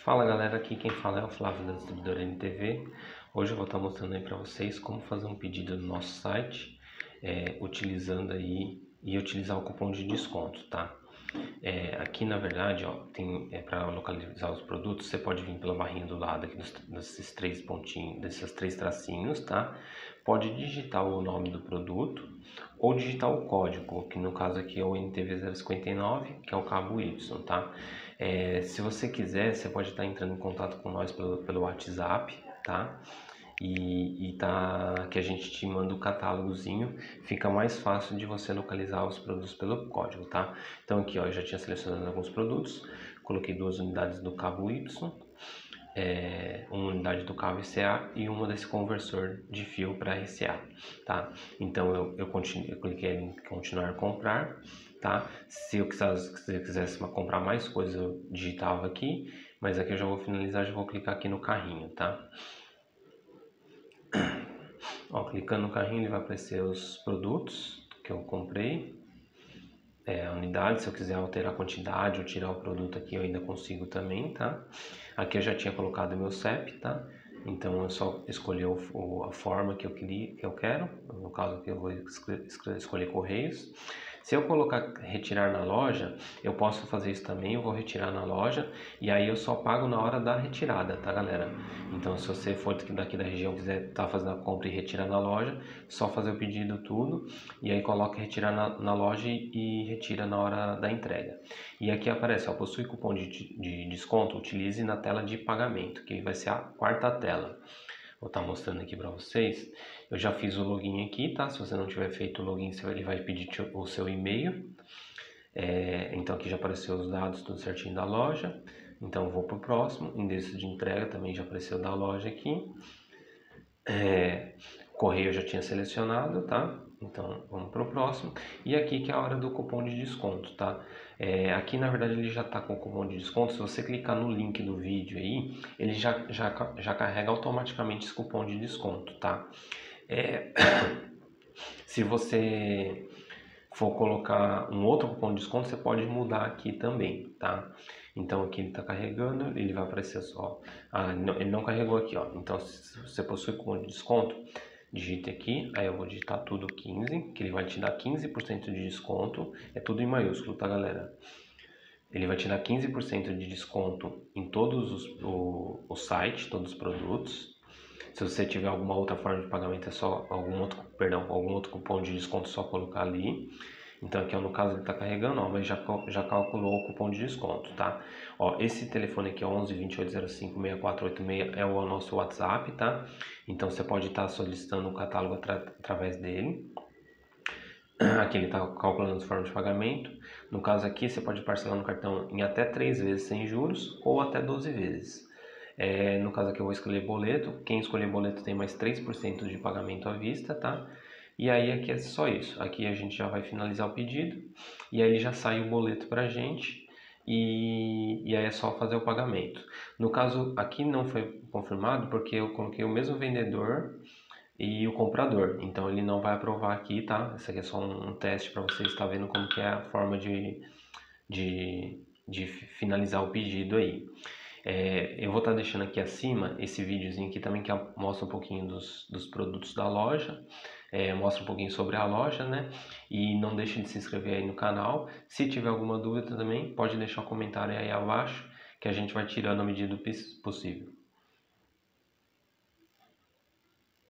Fala galera, aqui quem fala é o Flávio da distribuidora NTV. Hoje eu vou estar mostrando aí para vocês como fazer um pedido no nosso site, utilizando aí e utilizar o cupom de desconto, tá? Aqui na verdade, ó, tem para localizar os produtos, você pode vir pela barrinha do lado aqui desses três pontinhos, desses três tracinhos, tá? Pode digitar o nome do produto ou digitar o código, que no caso aqui é o NTV059, que é o cabo Y, tá? Se você quiser, você pode estar entrando em contato com nós pelo WhatsApp, tá? Que a gente te manda o catálogozinho, fica mais fácil de você localizar os produtos pelo código, tá? Então aqui, ó, eu já tinha selecionado alguns produtos, coloquei 2 unidades do cabo Y, uma unidade do cabo RCA e uma desse conversor de fio para RCA, tá? Então eu cliquei em continuar a comprar, tá? Se eu quisesse comprar mais coisas, eu digitava aqui, mas aqui eu já vou finalizar, já vou clicar aqui no carrinho, tá? Ó, clicando no carrinho ele vai aparecer os produtos que eu comprei, a unidade. Se eu quiser alterar a quantidade ou tirar o produto aqui eu ainda consigo também, tá? Aqui eu já tinha colocado meu CEP, tá? Então eu só escolhi a forma que eu quero, no caso aqui eu vou escolher Correios. Se eu colocar retirar na loja, eu posso fazer isso também, eu vou retirar na loja e aí eu só pago na hora da retirada, tá galera? Então se você for daqui da região quiser estar fazendo a compra e retirar na loja, só fazer o pedido tudo e aí coloca retirar na loja e retira na hora da entrega. E aqui aparece, ó, possui cupom de desconto, utilize na tela de pagamento, que vai ser a quarta tela. Vou estar mostrando aqui para vocês. Eu já fiz o login aqui, tá? Se você não tiver feito o login, ele vai pedir o seu e-mail. Então aqui já apareceu os dados tudo certinho da loja. Então vou para o próximo. Endereço de entrega também já apareceu da loja aqui. Correio eu já tinha selecionado, tá? Então vamos para o próximo. E aqui que é a hora do cupom de desconto, tá? Aqui na verdade ele já está com o cupom de desconto. Se você clicar no link do vídeo aí, ele já carrega automaticamente esse cupom de desconto, tá? Se você for colocar um outro cupom de desconto, você pode mudar aqui também, tá? Então aqui ele está carregando, ele vai aparecer só. Ele não carregou aqui, ó. Então se você possui cupom de desconto, digite aqui, aí eu vou digitar tudo 15, que ele vai te dar 15% de desconto, é tudo em maiúsculo, tá galera? Ele vai te dar 15% de desconto em todos o site, todos os produtos. Se você tiver alguma outra forma de pagamento, é só algum outro cupom de desconto, é só colocar ali. Então aqui, ó, no caso ele está carregando, ó, mas já calculou o cupom de desconto, tá? Ó, esse telefone aqui é 11 2805 6486, é o nosso WhatsApp, tá? Então você pode estar solicitando o catálogo através dele. Aqui ele está calculando as formas de pagamento. No caso aqui você pode parcelar no cartão em até 3 vezes sem juros ou até 12 vezes. No caso aqui eu vou escolher boleto. Quem escolher boleto tem mais 3% de pagamento à vista, tá? E aí aqui é só isso. Aqui a gente já vai finalizar o pedido e aí ele já sai o boleto pra gente e aí é só fazer o pagamento. No caso aqui não foi confirmado porque eu coloquei o mesmo vendedor e o comprador, então ele não vai aprovar aqui, tá? Isso aqui é só um teste para você estar vendo como que é a forma de finalizar o pedido aí. Eu vou estar deixando aqui acima esse videozinho aqui também que mostra um pouquinho dos produtos da loja, mostra um pouquinho sobre a loja, né? E não deixe de se inscrever aí no canal. Se tiver alguma dúvida também, pode deixar um comentário aí abaixo que a gente vai tirando à medida do possível.